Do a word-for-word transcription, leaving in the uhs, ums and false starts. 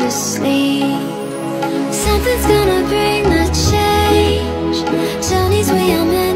to sleep. Something's gonna bring the change. Tony's way I'm